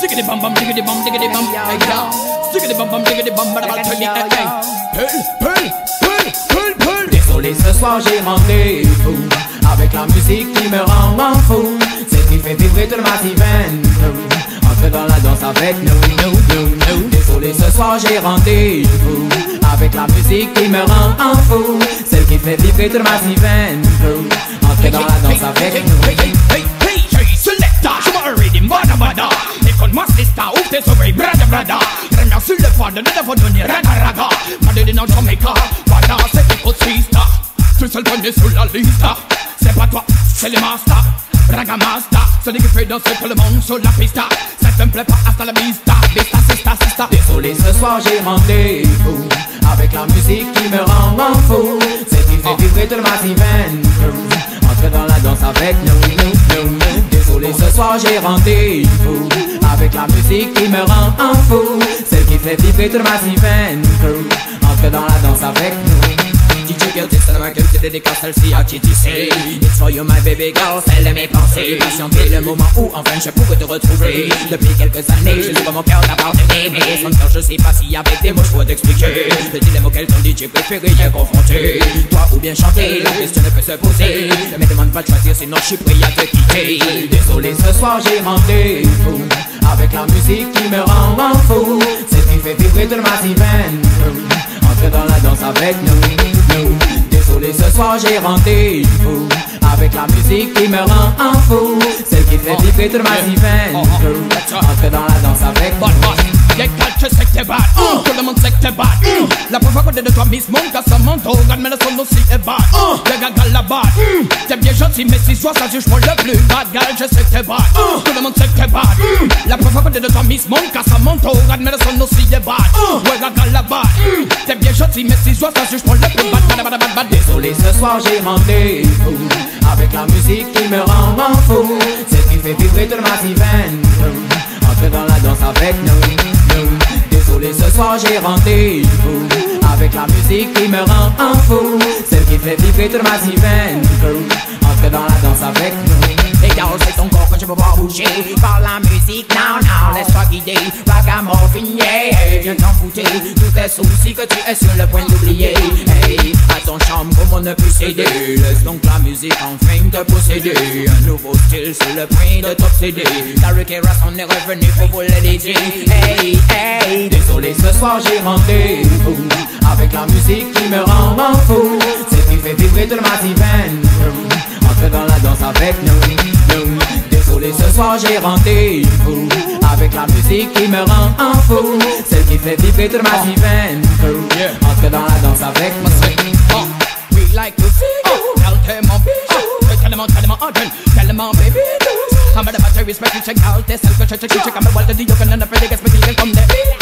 Diggity bum bum, diggity bum, diggity bum, hey ya. Diggity bum bum, diggity bum, but about 20, hey. Pull. Désolé, ce soir j'ai rendez-vous avec la musique qui me rend fou. Celle qui fait vibrer toute ma veine. Entre dans la danse avec nous. Désolé, ce soir j'ai rendez-vous avec la musique qui me rend fou. Celle qui fait vibrer toute ma veine. Entre dans la danse avec nous. Hey, selecta, je m'en reading, bada. Écoute-moi, c'est ça, ouvre tes oreilles, brada. Reviens sur le fond de ne donner raga. Mandé dans Jamaica, voilà, c'est écoute sista. Tu es le premier sur la liste. C'est pas toi, c'est les masters. Raga master, celui qui fait danser tout le monde sur la pista. Ça te me plaît pas, hasta la vista. Sista. Désolé, ce soir j'ai rendez-vous avec la musique qui me rend fou. Celle qui fait vibrer toute ma veine. Entre dans la danse avec nous. Désolé, ce soir j'ai rendez-vous avec la musique qui me rend fou. Celle qui fait vibrer toute ma veine. Entre dans la danse avec nous. DJ girl, c'est la gueule, c'est dédicace, celle-ci à TTC. It's for you my baby girl, celle de mes pensées. Patienter le moment où enfin je pourrais te retrouver. Depuis quelques années, je livre mon cœur d'avoir t'aimer. Sans cœur, je sais pas si avec des mots je pourrais t'expliquer. Je dis les mots quel ton DJ préféré est confronté. Toi ou bien chanter, la question ne peut se poser. Ne me demande pas de choisir, sinon je suis prêt à te quitter. Désolé, ce soir j'ai rendez-vous avec la musique qui me rend fou. Celle qui fait vibrer toute ma veine. Entre dans la danse avec nous. Désolé, ce soir j'ai rendez-vous avec la musique qui me rend fou. Celle qui fait vibrer toute ma veine. Entre dans la danse avec nous. Les gars, je sais que t'es bad, tout le monde sait que t'es bad. La preuve à côté de toi, Miss Monk, à son manteau, regarde, mais le son aussi est bad. Le gars, la bad, t'es bien gentil, mais si je vois ça, juge pour le plus bad. Gars, je sais que t'es bad, tout le monde sait que t'es bad. La preuve à côté de toi, Miss Monk, à son manteau, regarde, mais le son aussi est bad. Ouais, gars, la bad, t'es bien gentil, mais si je vois ça, juge pour le plus bad. Désolé, ce soir j'ai rendez-vous avec la musique qui me rend fou. Celle qui fait vibrer toute ma veine. Entre dans la danse avec nous. Désolé, ce soir j'ai rendez-vous avec la musique qui me rend fou. Celle qui fait vibrer toute ma veine. Entre dans la danse avec nous. Et gars, c'est ton corps que je peux pas bouger. Par la musique, non, laisse-toi guider. Ragamuffin, yeah, viens t'en foutre. Tous tes soucis que tu es sur le point d'oublier. Hey, à ton chambre, comment ne plus céder. Laisse donc la musique enfin te posséder. Un nouveau style sur le point de t'obséder. Tariq et Ras, on est revenu pour vous le dédier. Hey, désolé, ce soir j'ai rendez-vous avec la musique qui me rend fou. Celle qui fait vibrer toute ma veine. Entre dans la danse avec nous. Désolé, ce soir j'ai rendez-vous avec la musique qui me rend fou. Celle qui fait vibrer toute ma veine. Entre dans la danse avec nous. We like to see you. Tell them on beat. Tell them on baby. I'm at the battery, respect you, check out this. Check, I'm at the world, you can never forget me, come there.